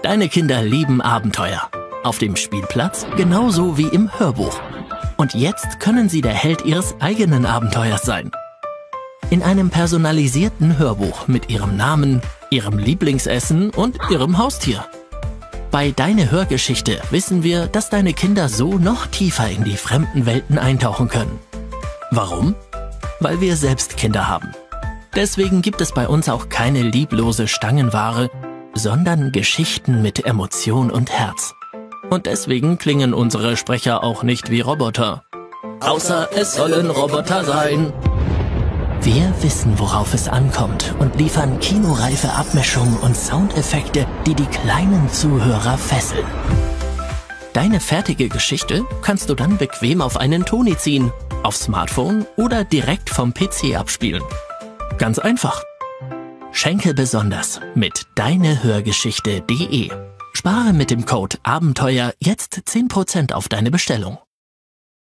Deine Kinder lieben Abenteuer. Auf dem Spielplatz genauso wie im Hörbuch. Und jetzt können sie der Held ihres eigenen Abenteuers sein. In einem personalisierten Hörbuch mit ihrem Namen, ihrem Lieblingsessen und ihrem Haustier. Bei Deine Hörgeschichte wissen wir, dass deine Kinder so noch tiefer in die fremden Welten eintauchen können. Warum? Weil wir selbst Kinder haben. Deswegen gibt es bei uns auch keine lieblose Stangenware, sondern Geschichten mit Emotion und Herz. Und deswegen klingen unsere Sprecher auch nicht wie Roboter. Außer es sollen Roboter sein. Wir wissen, worauf es ankommt und liefern kinoreife Abmischungen und Soundeffekte, die die kleinen Zuhörer fesseln. Deine fertige Geschichte kannst du dann bequem auf einen Toni ziehen, aufs Smartphone oder direkt vom PC abspielen. Ganz einfach. Schenke besonders mit deinehörgeschichte.de. Spare mit dem Code Abenteuer jetzt 10% auf deine Bestellung.